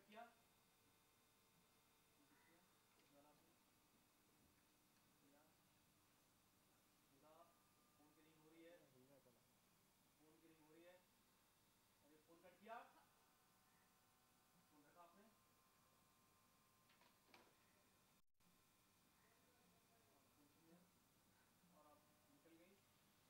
किया फोन की रिंग हो रही है, फोन की रिंग हो रही है। अभी फोन कट किया, फोन रखा आपने, फोन सुन लिया और आप निकल गई।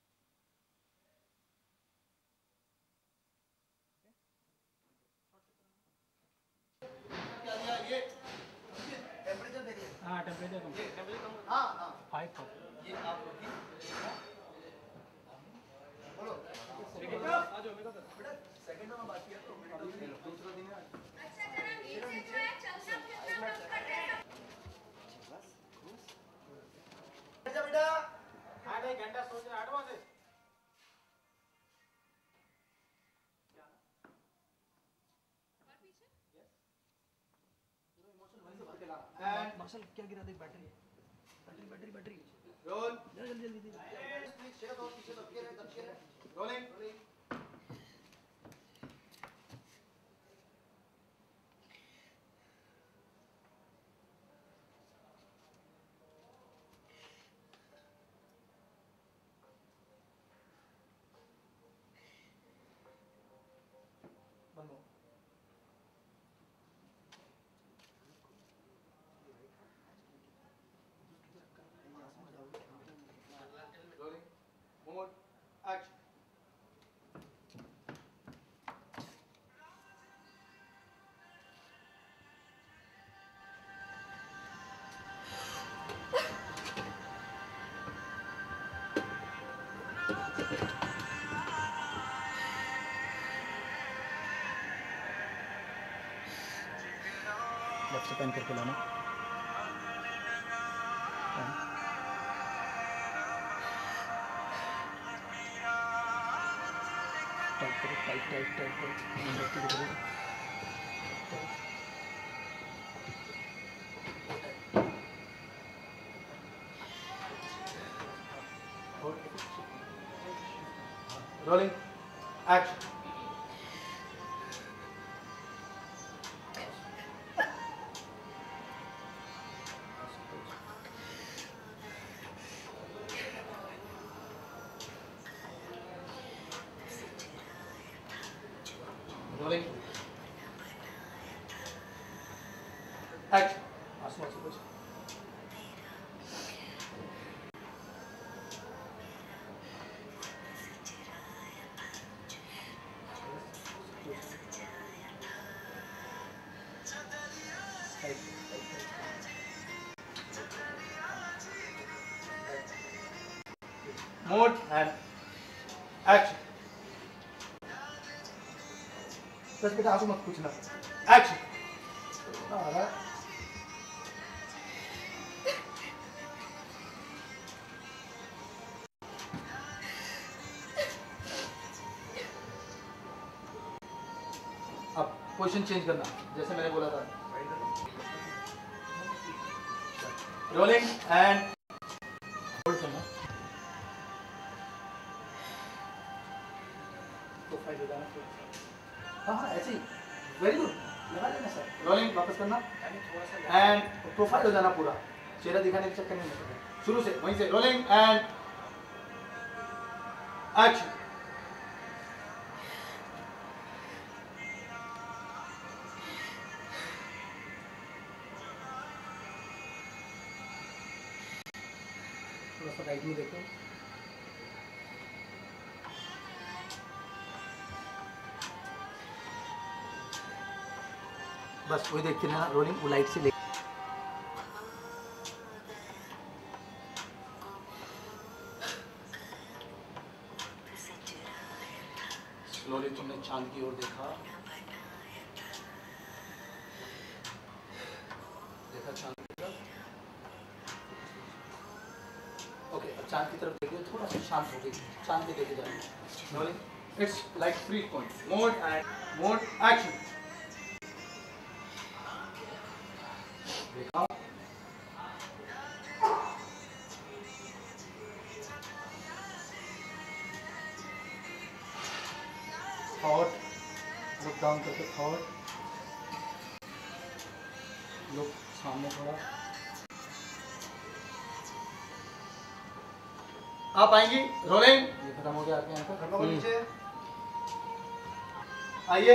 ये टेम्परेचर देखिए। हाँ टेम्परेचर कम। हाँ हाँ 5 ये आप बोलो। आ जाओ मेरे को बेटा सेकंड में बात किया तो मेडिकल दूसरा दिन है। अच्छा जरा नीचे जो है चलना फिरना बंद कर दे। बस खुश अच्छा बेटा 8 घंटा सो जा 8 बजे क्या ना और पीछे यस पूरा इमोशन वहीं से भर के ला एंड मसल क्या गिरा देख battery battery battery battery roll जल्दी जल्दी जल्दी शेयर और पीछे लटके रहे रोलिंग रोलिंग बंद हो रोलिंग मोड एक्शन लेफ्ट से पेन करके लाना टाइट करो टाइट टाइट टाइट करो रोलिंग एक्शन रोलिंग एक्शन आंसू आंसू कुछ मोड एंड एक्शन बस बेटा आंसू मत पूछना एक्शन अब पोजीशन चेंज करना जैसे मैंने बोला था रोलिंग एंड होल्ड करना प्रोफाइल हो जाना हाँ हाँ ऐसे ही वेरी गुड लगा लेना सर रोलिंग वापस करना एंड प्रोफाइल हो जाना पूरा चेहरा दिखाने के चक्कर में नहीं शुरू से वहीं से रोलिंग एंड एक्शन थोड़ा सा राइट में देखो बस वही देखते रहना रोलिंग वो लाइट से ले स्लोली तुमने चांद की ओर देखा देखा चांद की तरफ ओके अब चांद की तरफ देखिए थोड़ा सा शांत हो गई चांद पे देखे जाइए rolling it's like free point mode action thought look down करके थॉट लोग सामने थोड़ा आप आएंगी। रोलिंग। ये खत्म हो गया आपके यहाँ पर। नीचे आइए।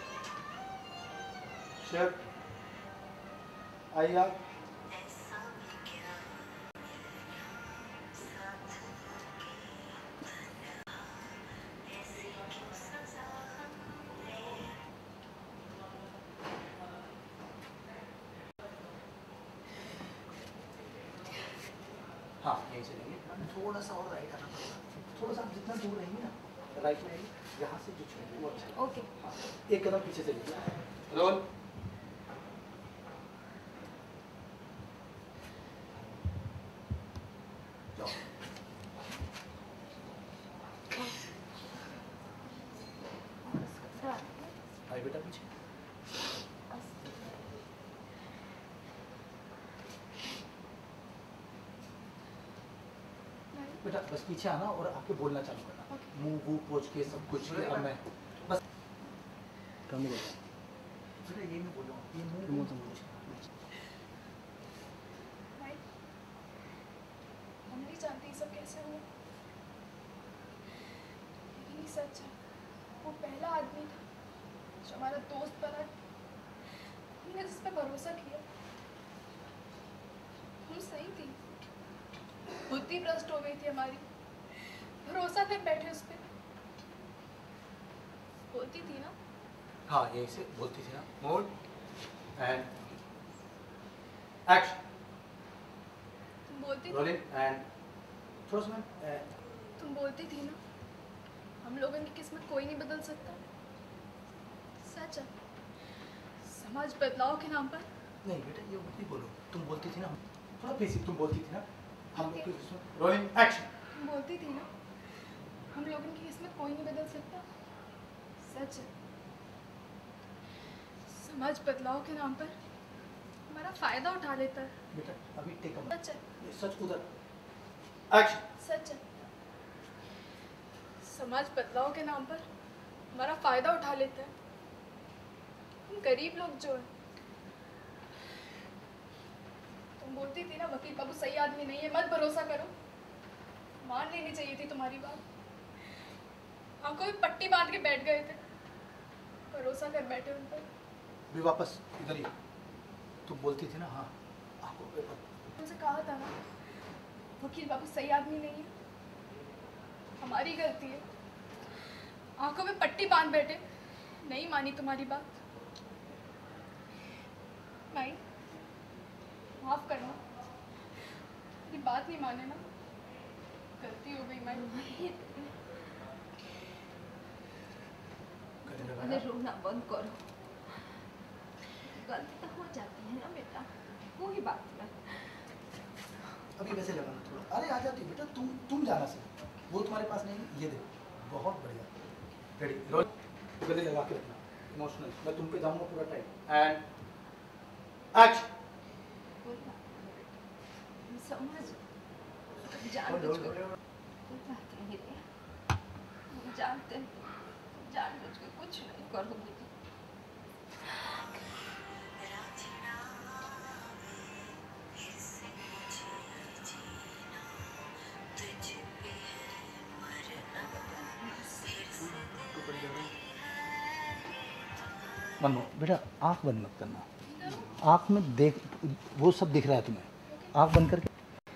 शेफ आइए आप। हाँ यहीं से लेंगे। थोड़ा सा और राइट आना पड़ेगा। थोड़ा सा जितना दूर रहेंगे ना राइट में आएंगे, यहाँ से जो छेड़ेंगे वो अच्छा। ओके हाँ, एक कदम पीछे से लीजिए। रोल। जाओ। आई बेटा पीछे। बेटा बस पीछे आना और आके बोलना चालू करना। मुंह वूह पोंछ के सब कुछ। अब मैं बस कम ही बोलूँ। बेटा ये मैं बोल रहा हूँ, ये मुंह तो पोंछ। हम नहीं जानते ये सब कैसे हुआ, लेकिन ये सच है। वो पहला आदमी था जो हमारा दोस्त बना। हमने जिस पे भरोसा किया। हम सही थी, बुद्धि भ्रष्ट हो गई थी हमारी। भरोसा कर बैठे उस पे। बोलती थी ना। हाँ यही से बोलती थी ना। Mode and action. तुम बोलती थी। रोलिंग एंड थोड़ा सा तुम बोलती थी ना, हम लोगों की किस्मत कोई नहीं बदल सकता। सच है। समाज बदलाव के नाम पर। नहीं बेटा ये मत नहीं बोलो। तुम बोलती थी ना, थोड़ा बेसिक। तुम बोलती थी ना हम लोग की किस्मत। Rolling action. तुम बोलती थी ना, हम लोगों की किस्मत कोई नहीं बदल सकता। सच है। समाज बदलाव के नाम पर हमारा फायदा उठा लेता है। बेटा अभी टेक अ सच है। ये सच उधर एक्शन। सच है। समाज बदलाव के नाम पर हमारा फायदा उठा लेता है। हम गरीब लोग जो है। तुम बोलती थी ना वकील बाबू सही आदमी नहीं है, मत भरोसा करो। मान लेनी चाहिए थी तुम्हारी बात। आंखों में पट्टी बांध के बैठ गए थे, भरोसा कर बैठे उन पर। भी वापस इधर ही। तुम बोलती थी ना हाँ आपको तुमसे कहा था ना वकील बाबू सही आदमी नहीं है, हमारी गलती है। आंखों में पट्टी बांध बैठे, नहीं मानी तुम्हारी बात। माई माफ करना, मेरी बात नहीं माने ना, गलती हो गई माई। अरे रोना बंद करो। गलती तो हो जाती है ना बेटा, कोई बात नहीं। अभी वैसे लगाना थोड़ा। अरे आ जाती बेटा। तुम जाना से वो तुम्हारे पास नहीं। ये देखो बहुत बढ़िया। Ready roll. गले लगा के रखना इमोशनल। मैं तुम पे जाऊंगा पूरा टाइम एंड एक्शन। कोई बात नहीं बेटा, हम समझ जानबूझ कर कोई बात नहीं रे। हम जानते हैं जानबूझ के कुछ नहीं करोगे। बंद बेटा आँख बंद मत करना। आँख में देख वो सब दिख रहा है तुम्हें। आँख बंद करके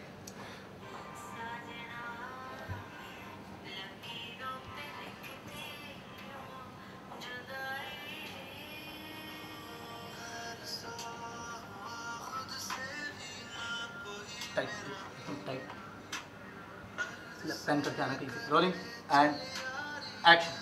टाइट एकदम टाइट। पेन करके आना कहीं से। Rolling and action.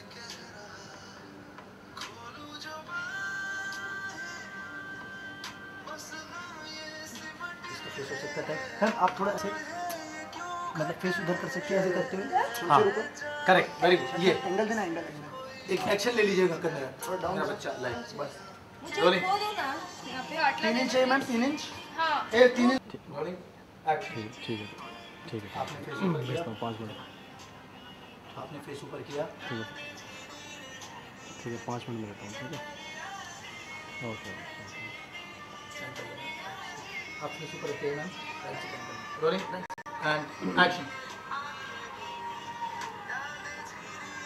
फेस हो सकता है मैम। आप थोड़ा ऐसे मतलब फेस उधर कर सकते हैं ऐसे करते हुए। हाँ करेक्ट वेरी गुड। ये एंगल देना एंगल एक एक्शन ले लीजिएगा करने का। थोड़ा डाउन मेरा बच्चा लाइक बस। रोलिंग 3 इंच है मैम 3 इंच। हाँ 3 इंच। Rolling action. ठीक है ठीक है। आपने फेस ऊपर किया। 5 मिनट। आपने फेस ऊपर किया। ठीक है 5 मिनट में रहता हूँ। ठीक है ओके। आपकी सुपर रखते हैं ma'am. Rolling and action.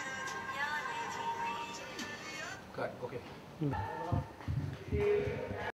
Cut okay.